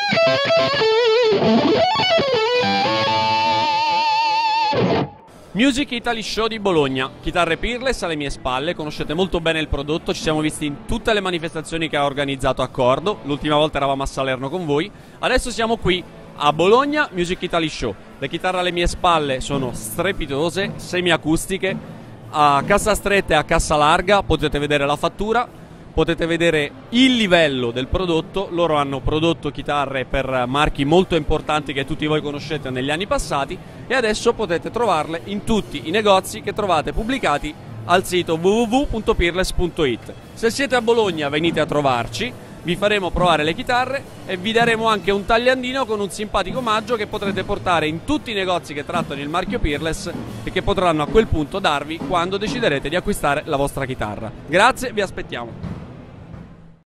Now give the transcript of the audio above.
Music Italy Show di Bologna, chitarre Peerless alle mie spalle, conoscete molto bene il prodotto, ci siamo visti in tutte le manifestazioni che ha organizzato Accordo, l'ultima volta eravamo a Salerno con voi, adesso siamo qui a Bologna, Music Italy Show. Le chitarre alle mie spalle sono strepitose, semiacustiche, a cassa stretta e a cassa larga, potete vedere la fattura. Potete vedere il livello del prodotto, loro hanno prodotto chitarre per marchi molto importanti che tutti voi conoscete negli anni passati e adesso potete trovarle in tutti i negozi che trovate pubblicati al sito www.peerless.it. Se siete a Bologna venite a trovarci, vi faremo provare le chitarre e vi daremo anche un tagliandino con un simpatico omaggio che potrete portare in tutti i negozi che trattano il marchio Peerless e che potranno a quel punto darvi quando deciderete di acquistare la vostra chitarra. Grazie, vi aspettiamo.